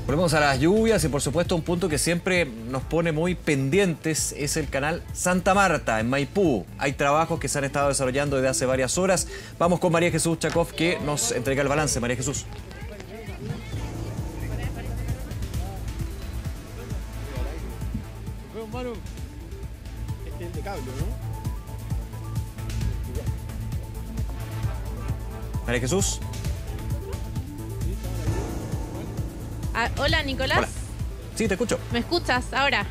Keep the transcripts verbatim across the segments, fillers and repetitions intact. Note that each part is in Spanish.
Volvemos a las lluvias y por supuesto un punto que siempre nos pone muy pendientes es el canal Santa Marta en Maipú. Hay trabajos que se han estado desarrollando desde hace varias horas. Vamos con María Jesús Chakov que nos entrega el balance. María Jesús. Este es el de cable, ¿no? María Jesús. Ah, hola, Nicolás. Hola. Sí, te escucho. ¿Me escuchas ahora?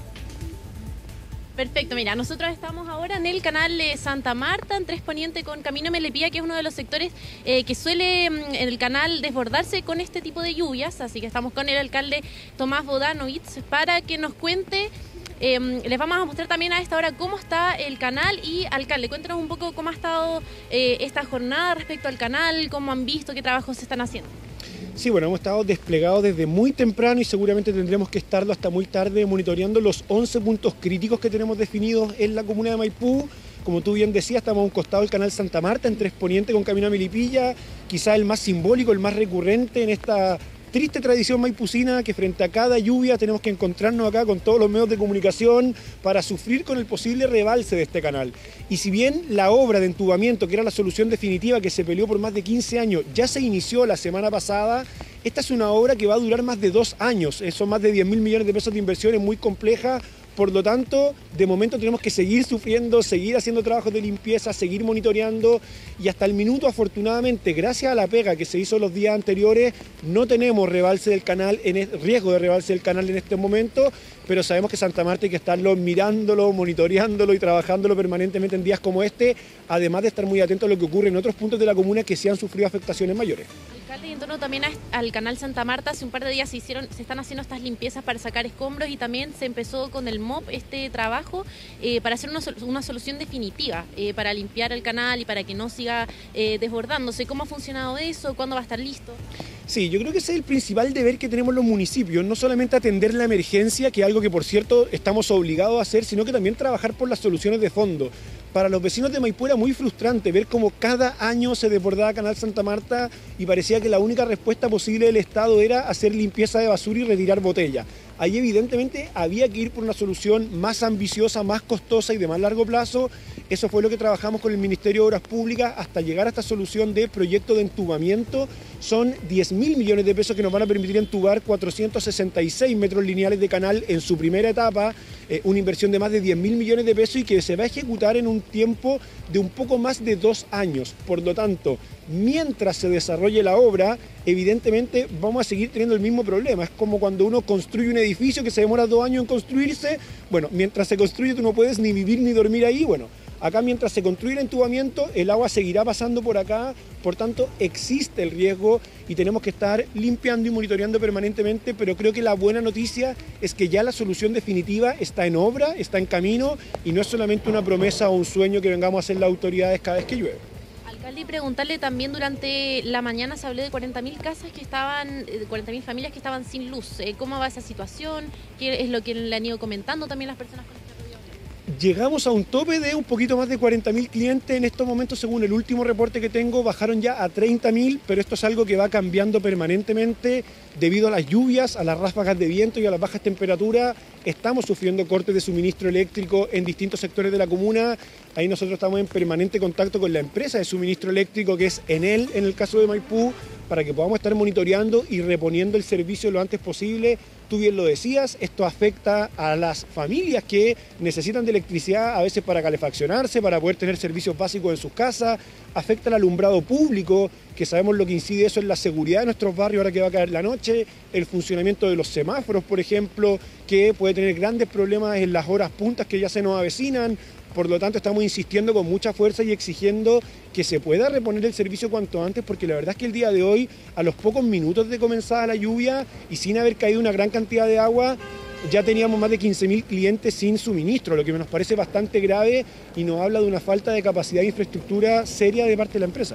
Perfecto, mira, nosotros estamos ahora en el canal de Santa Marta, en Tres Poniente con Camino Melipilla, que es uno de los sectores eh, que suele mm, el canal desbordarse con este tipo de lluvias, así que estamos con el alcalde Tomás Bodanovich para que nos cuente. Eh, les vamos a mostrar también a esta hora cómo está el canal y, alcalde, cuéntanos un poco cómo ha estado eh, esta jornada respecto al canal, cómo han visto, qué trabajos se están haciendo. Sí, bueno, hemos estado desplegados desde muy temprano y seguramente tendremos que estarlo hasta muy tarde monitoreando los once puntos críticos que tenemos definidos en la comuna de Maipú. Como tú bien decías, estamos a un costado del canal Santa Marta, en Tres Poniente con Camino a Melipilla, quizá el más simbólico, el más recurrente en esta triste tradición maipucina que frente a cada lluvia tenemos que encontrarnos acá con todos los medios de comunicación para sufrir con el posible rebalse de este canal. Y si bien la obra de entubamiento, que era la solución definitiva que se peleó por más de quince años, ya se inició la semana pasada, esta es una obra que va a durar más de dos años. Son más de diez mil millones de pesos de inversión, es muy compleja. Por lo tanto, de momento tenemos que seguir sufriendo, seguir haciendo trabajos de limpieza, seguir monitoreando y hasta el minuto, afortunadamente, gracias a la pega que se hizo los días anteriores, no tenemos rebalse del canal, en el, riesgo de rebalse del canal en este momento, pero sabemos que Santa Marta hay que estarlo mirándolo, monitoreándolo y trabajándolo permanentemente en días como este, además de estar muy atentos a lo que ocurre en otros puntos de la comuna que sí han sufrido afectaciones mayores. Alcalde, y en torno también a, al canal Santa Marta, hace un par de días se hicieron, se están haciendo estas limpiezas para sacar escombros y también se empezó con el M O P este trabajo eh, para hacer una, una solución definitiva eh, para limpiar el canal y para que no siga eh, desbordándose. ¿Cómo ha funcionado eso? ¿Cuándo va a estar listo? Sí, yo creo que ese es el principal deber que tenemos los municipios, no solamente atender la emergencia, que es algo que por cierto estamos obligados a hacer, sino que también trabajar por las soluciones de fondo. Para los vecinos de Maipú era muy frustrante ver cómo cada año se desbordaba Canal Santa Marta y parecía que la única respuesta posible del Estado era hacer limpieza de basura y retirar botellas. Ahí evidentemente había que ir por una solución más ambiciosa, más costosa y de más largo plazo. Eso fue lo que trabajamos con el Ministerio de Obras Públicas hasta llegar a esta solución de proyecto de entubamiento. Son diez mil millones de pesos que nos van a permitir entubar cuatrocientos sesenta y seis metros lineales de canal en su primera etapa, eh, una inversión de más de diez mil millones de pesos y que se va a ejecutar en un tiempo de un poco más de dos años. Por lo tanto, mientras se desarrolle la obra, evidentemente vamos a seguir teniendo el mismo problema. Es como cuando uno construye un edificio que se demora dos años en construirse. Bueno, mientras se construye tú no puedes ni vivir ni dormir ahí. Bueno, acá mientras se construye el entubamiento, el agua seguirá pasando por acá. Por tanto, existe el riesgo y tenemos que estar limpiando y monitoreando permanentemente. Pero creo que la buena noticia es que ya la solución definitiva está en obra, está en camino y no es solamente una promesa o un sueño que vengamos a hacer las autoridades cada vez que llueve. Alcalde, y preguntarle también, durante la mañana se habló de cuarenta mil casas que estaban, cuarenta mil familias que estaban sin luz. ¿Cómo va esa situación? ¿Qué es lo que le han ido comentando también las personas con este rodeo? Llegamos a un tope de un poquito más de cuarenta mil clientes en estos momentos, según el último reporte que tengo, bajaron ya a treinta mil, pero esto es algo que va cambiando permanentemente debido a las lluvias, a las ráfagas de viento y a las bajas temperaturas. Estamos sufriendo cortes de suministro eléctrico en distintos sectores de la comuna. Ahí nosotros estamos en permanente contacto con la empresa de suministro eléctrico, que es Enel en el caso de Maipú, para que podamos estar monitoreando y reponiendo el servicio lo antes posible. Tú bien lo decías, esto afecta a las familias que necesitan de electricidad a veces para calefaccionarse, para poder tener servicios básicos en sus casas, afecta al alumbrado público, que sabemos lo que incide eso en la seguridad de nuestros barrios ahora que va a caer la noche, el funcionamiento de los semáforos, por ejemplo, que puede tener grandes problemas en las horas puntas que ya se nos avecinan. Por lo tanto, estamos insistiendo con mucha fuerza y exigiendo que se pueda reponer el servicio cuanto antes, porque la verdad es que el día de hoy, a los pocos minutos de comenzada la lluvia y sin haber caído una gran cantidad de agua, ya teníamos más de quince mil clientes sin suministro, lo que nos parece bastante grave y nos habla de una falta de capacidad de infraestructura seria de parte de la empresa.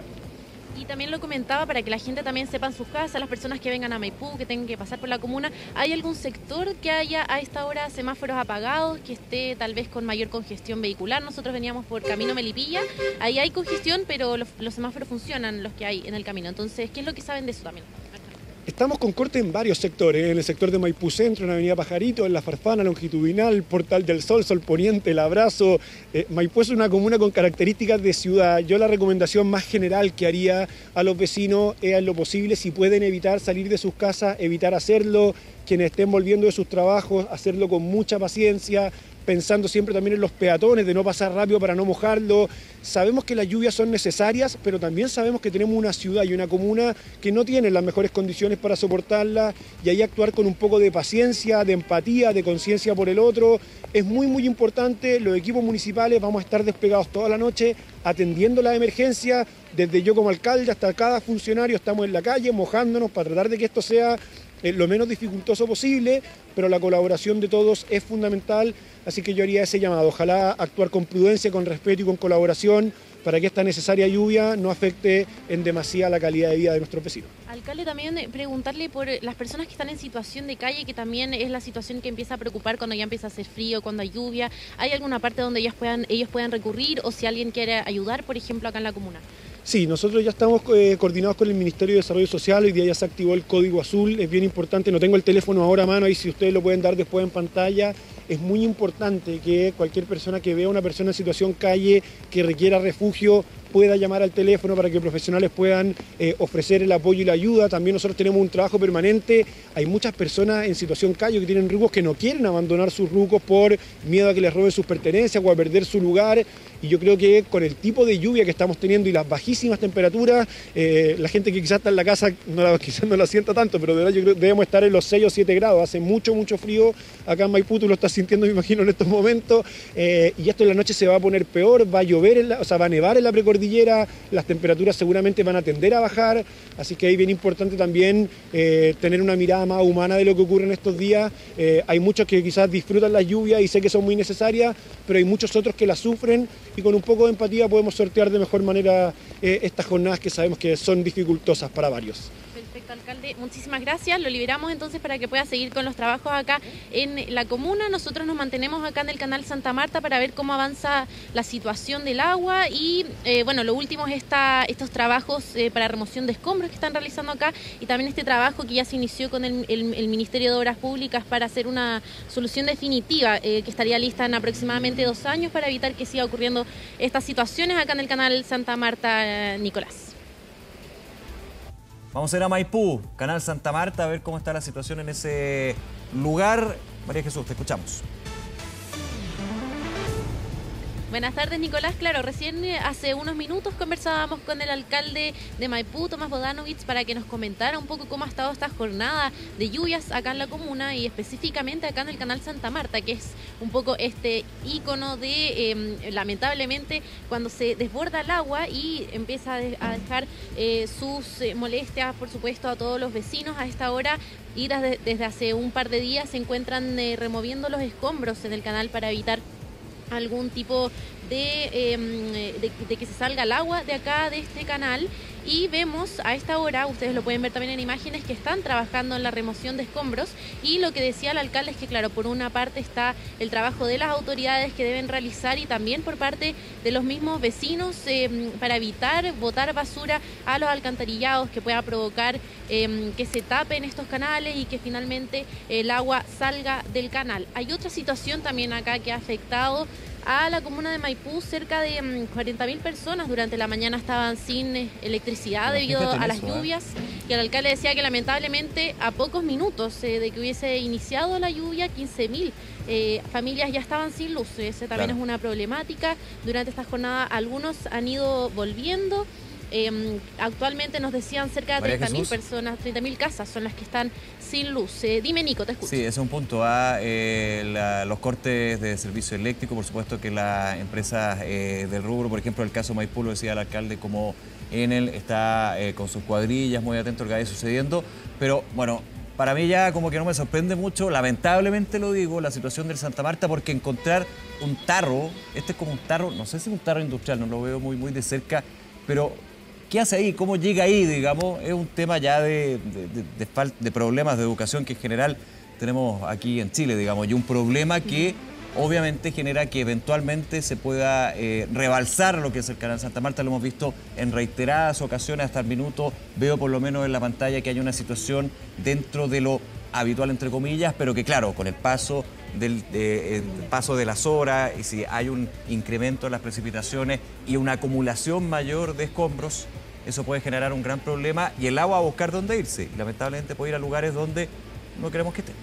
Y también lo comentaba para que la gente también sepa en sus casas, las personas que vengan a Maipú, que tengan que pasar por la comuna, ¿hay algún sector que haya a esta hora semáforos apagados, que esté tal vez con mayor congestión vehicular? Nosotros veníamos por Camino Melipilla, ahí hay congestión, pero los, los semáforos funcionan, los que hay en el camino. Entonces, ¿qué es lo que saben de eso también? Estamos con corte en varios sectores, en el sector de Maipú Centro, en la avenida Pajarito, en la Farfana longitudinal, Portal del Sol, Sol Poniente, El Abrazo. Eh, Maipú es una comuna con características de ciudad. Yo la recomendación más general que haría a los vecinos es, en lo posible, si pueden evitar salir de sus casas, evitar hacerlo. Quienes estén volviendo de sus trabajos, hacerlo con mucha paciencia, pensando siempre también en los peatones, de no pasar rápido para no mojarlo. Sabemos que las lluvias son necesarias, pero también sabemos que tenemos una ciudad y una comuna que no tienen las mejores condiciones para soportarla, y ahí actuar con un poco de paciencia, de empatía, de conciencia por el otro. Es muy, muy importante. Los equipos municipales vamos a estar desplegados toda la noche atendiendo la emergencia. Desde yo como alcalde hasta cada funcionario estamos en la calle mojándonos para tratar de que esto sea lo menos dificultoso posible, pero la colaboración de todos es fundamental, así que yo haría ese llamado. Ojalá actuar con prudencia, con respeto y con colaboración para que esta necesaria lluvia no afecte en demasía la calidad de vida de nuestros vecinos. Alcalde, también preguntarle por las personas que están en situación de calle, que también es la situación que empieza a preocupar cuando ya empieza a hacer frío, cuando hay lluvia. ¿Hay alguna parte donde ellas puedan, ellos puedan recurrir, o si alguien quiere ayudar, por ejemplo, acá en la comuna? Sí, nosotros ya estamos eh, coordinados con el Ministerio de Desarrollo Social. Hoy día ya se activó el código azul, es bien importante. No tengo el teléfono ahora a mano, ahí si ustedes lo pueden dar después en pantalla. Es muy importante que cualquier persona que vea a una persona en situación calle que requiera refugio pueda llamar al teléfono para que profesionales puedan eh, ofrecer el apoyo y la ayuda. También nosotros tenemos un trabajo permanente. Hay muchas personas en situación calle que tienen rucos que no quieren abandonar sus rucos por miedo a que les roben sus pertenencias o a perder su lugar. Y yo creo que con el tipo de lluvia que estamos teniendo y las bajísimas temperaturas, eh, la gente que quizás está en la casa no la, quizás no la sienta tanto, pero de verdad yo creo que debemos estar en los seis o siete grados. Hace mucho, mucho frío acá en Maipú, tú lo estás sintiendo, me imagino, en estos momentos. Eh, y esto en la noche se va a poner peor, va a llover, en la, o sea, va a nevar en la precordillera, las temperaturas seguramente van a tender a bajar. Así que es bien importante también eh, tener una mirada más humana de lo que ocurre en estos días. Eh, hay muchos que quizás disfrutan las lluvias y sé que son muy necesarias, pero hay muchos otros que las sufren, y con un poco de empatía podemos sortear de mejor manera eh, estas jornadas que sabemos que son dificultosas para varios. Perfecto, alcalde. Muchísimas gracias. Lo liberamos entonces para que pueda seguir con los trabajos acá en la comuna. Nosotros nos mantenemos acá en el canal Santa Marta para ver cómo avanza la situación del agua y, eh, bueno, lo último es esta, estos trabajos eh, para remoción de escombros que están realizando acá, y también este trabajo que ya se inició con el, el, el Ministerio de Obras Públicas para hacer una solución definitiva eh, que estaría lista en aproximadamente dos años para evitar que siga ocurriendo estas situaciones acá en el canal Santa Marta, eh, Nicolás. Vamos a ir a Maipú, canal Santa Marta, a ver cómo está la situación en ese lugar. María Jesús, te escuchamos. Buenas tardes, Nicolás. Claro, recién hace unos minutos conversábamos con el alcalde de Maipú, Tomás Bodanovich, para que nos comentara un poco cómo ha estado esta jornada de lluvias acá en la comuna y específicamente acá en el canal Santa Marta, que es un poco este ícono de, eh, lamentablemente, cuando se desborda el agua y empieza a dejar eh, sus eh, molestias, por supuesto, a todos los vecinos a esta hora. Y desde, desde hace un par de días se encuentran eh, removiendo los escombros en el canal para evitar algún tipo de, eh, de, de que se salga el agua de acá, de este canal. Y vemos a esta hora, ustedes lo pueden ver también en imágenes, que están trabajando en la remoción de escombros. Y lo que decía el alcalde es que, claro, por una parte está el trabajo de las autoridades que deben realizar y también por parte de los mismos vecinos eh, para evitar botar basura a los alcantarillados que pueda provocar eh, que se tapen estos canales y que finalmente el agua salga del canal. Hay otra situación también acá que ha afectado a la comuna de Maipú. Cerca de um, cuarenta mil personas durante la mañana estaban sin eh, electricidad debido a las lluvias, ¿eh? Y el alcalde decía que lamentablemente a pocos minutos eh, de que hubiese iniciado la lluvia, quince mil eh, familias ya estaban sin luz. Ese también claro. Es una problemática. Durante esta jornada algunos han ido volviendo. Eh, actualmente nos decían cerca de treinta mil personas, treinta mil casas son las que están sin luz. Eh, dime, Nico, te escucho. Sí, ese es un punto. A eh, la, los cortes de servicio eléctrico, por supuesto que las empresas eh, del rubro, por ejemplo, el caso Maipú, lo decía el alcalde, como Enel está eh, con sus cuadrillas, muy atento a lo que vaya sucediendo. Pero bueno, para mí ya como que no me sorprende mucho, lamentablemente lo digo, la situación del Santa Marta, porque encontrar un tarro, este es como un tarro, no sé si es un tarro industrial, no lo veo muy, muy de cerca, pero ¿qué hace ahí? ¿Cómo llega ahí? Digamos, es un tema ya de, de, de, de, de problemas de educación que en general tenemos aquí en Chile, digamos, y un problema que obviamente genera que eventualmente se pueda eh, rebalsar lo que es el canal Santa Marta. Lo hemos visto en reiteradas ocasiones hasta el minuto. Veo por lo menos en la pantalla que hay una situación dentro de lo habitual, entre comillas, pero que claro, con el paso del de, el paso de las horas, y si hay un incremento en las precipitaciones y una acumulación mayor de escombros, eso puede generar un gran problema y el agua va a buscar dónde irse. Y lamentablemente puede ir a lugares donde no queremos que esté.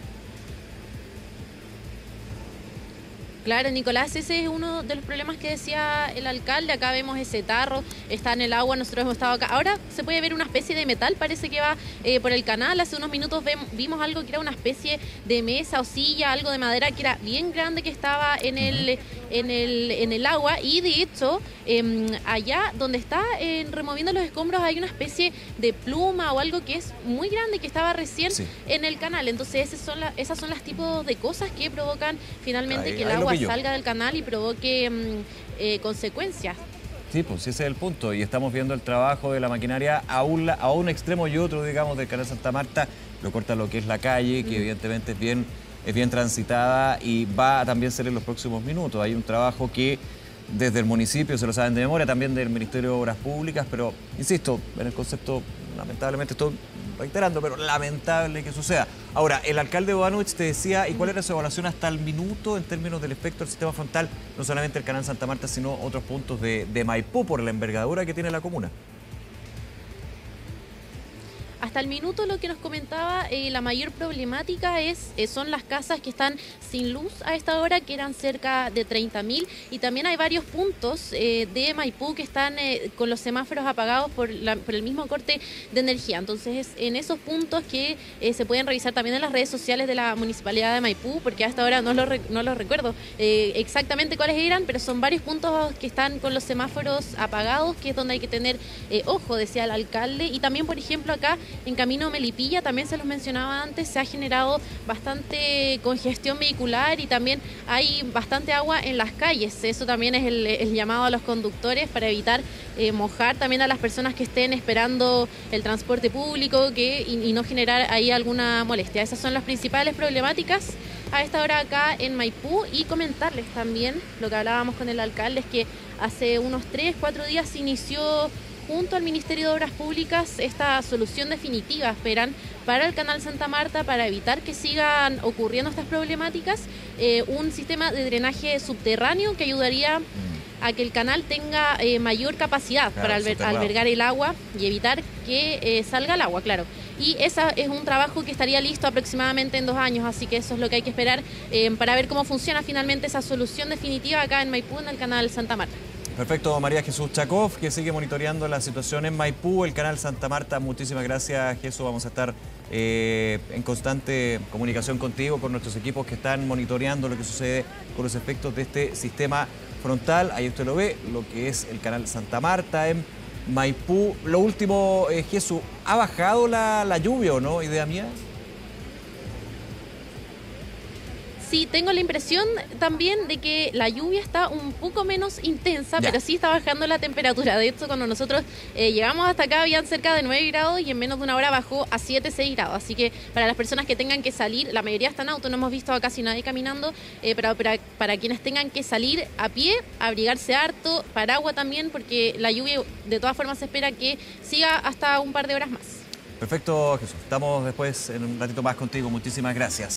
Claro, Nicolás, ese es uno de los problemas que decía el alcalde. Acá vemos ese tarro, está en el agua, nosotros hemos estado acá. Ahora se puede ver una especie de metal, parece que va eh, por el canal. Hace unos minutos vemos, vimos algo que era una especie de mesa o silla, algo de madera que era bien grande que estaba en el, en el, en el agua. Y de hecho, eh, allá donde está eh, removiendo los escombros hay una especie de pluma o algo que es muy grande que estaba recién sí. en el canal. Entonces esas son, la, esas son las tipos de cosas que provocan finalmente ahí, que el agua salga del canal y provoque mm, eh, consecuencias. Sí, pues ese es el punto. Y estamos viendo el trabajo de la maquinaria a un, a un extremo y otro, digamos, del canal Santa Marta. Lo corta lo que es la calle, que mm. evidentemente es bien, es bien transitada y va a también ser en los próximos minutos. Hay un trabajo que desde el municipio se lo saben de memoria, también del Ministerio de Obras Públicas, pero insisto, en el concepto, lamentablemente estoy reiterando, pero lamentable que suceda. Ahora, el alcalde Bodanovich te decía, ¿y cuál era su evaluación hasta el minuto en términos del efecto del sistema frontal, no solamente el canal Santa Marta, sino otros puntos de, de Maipú, por la envergadura que tiene la comuna? Hasta el minuto lo que nos comentaba, eh, la mayor problemática es eh, son las casas que están sin luz a esta hora, que eran cerca de treinta mil, y también hay varios puntos eh, de Maipú que están eh, con los semáforos apagados por, la, por el mismo corte de energía. Entonces, es en esos puntos que eh, se pueden revisar también en las redes sociales de la Municipalidad de Maipú, porque hasta ahora no lo, no lo recuerdo eh, exactamente cuáles eran, pero son varios puntos que están con los semáforos apagados, que es donde hay que tener eh, ojo, decía el alcalde. Y también, por ejemplo, acá en Camino Melipilla, también se los mencionaba antes, se ha generado bastante congestión vehicular y también hay bastante agua en las calles. Eso también es el, el llamado a los conductores para evitar eh, mojar también a las personas que estén esperando el transporte público que, y, y no generar ahí alguna molestia. Esas son las principales problemáticas a esta hora acá en Maipú. Y comentarles también, lo que hablábamos con el alcalde, es que hace unos tres, cuatro días se inició junto al Ministerio de Obras Públicas esta solución definitiva, esperan, para el canal Santa Marta, para evitar que sigan ocurriendo estas problemáticas, eh, un sistema de drenaje subterráneo que ayudaría a que el canal tenga eh, mayor capacidad claro, para alber albergar el agua y evitar que eh, salga el agua, claro. Y ese es un trabajo que estaría listo aproximadamente en dos años, así que eso es lo que hay que esperar eh, para ver cómo funciona finalmente esa solución definitiva acá en Maipú, en el canal Santa Marta. Perfecto, María Jesús Chakov, que sigue monitoreando la situación en Maipú, el canal Santa Marta. Muchísimas gracias, Jesús. Vamos a estar eh, en constante comunicación contigo, con nuestros equipos que están monitoreando lo que sucede con los efectos de este sistema frontal. Ahí usted lo ve, lo que es el canal Santa Marta en Maipú. Lo último, eh, Jesús, ¿ha bajado la, la lluvia o no? ¿Idea mía? Sí, tengo la impresión también de que la lluvia está un poco menos intensa, ya. Pero sí está bajando la temperatura. De hecho, cuando nosotros eh, llegamos hasta acá habían cerca de nueve grados y en menos de una hora bajó a siete, seis grados. Así que para las personas que tengan que salir, la mayoría está en auto, no hemos visto a casi nadie caminando, eh, pero para, para quienes tengan que salir a pie, abrigarse harto, paraguas también, porque la lluvia de todas formas se espera que siga hasta un par de horas más. Perfecto, Jesús. Estamos después en un ratito más contigo. Muchísimas gracias.